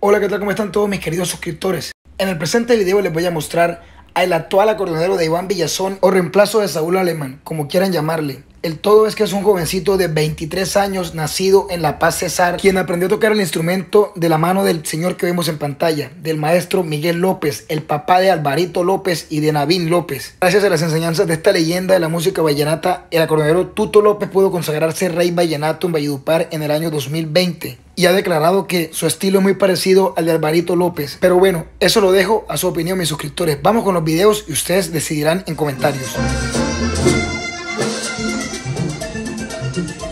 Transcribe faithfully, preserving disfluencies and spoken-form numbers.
Hola, ¿qué tal? ¿Cómo están todos mis queridos suscriptores? En el presente video les voy a mostrar al actual acordeonero de Iván Villazón o reemplazo de Saúl Alemán, como quieran llamarle. El todo es que es un jovencito de veintitrés años, nacido en La Paz, Cesar, quien aprendió a tocar el instrumento de la mano del señor que vemos en pantalla, del maestro Miguel López, el papá de Alvarito López y de Navín López. Gracias a las enseñanzas de esta leyenda de la música vallenata, el acordeonero Tuto López pudo consagrarse rey vallenato en Valledupar en el año dos mil veinte. Y ha declarado que su estilo es muy parecido al de Alvarito López. Pero bueno, eso lo dejo a su opinión, mis suscriptores. Vamos con los videos y ustedes decidirán en comentarios.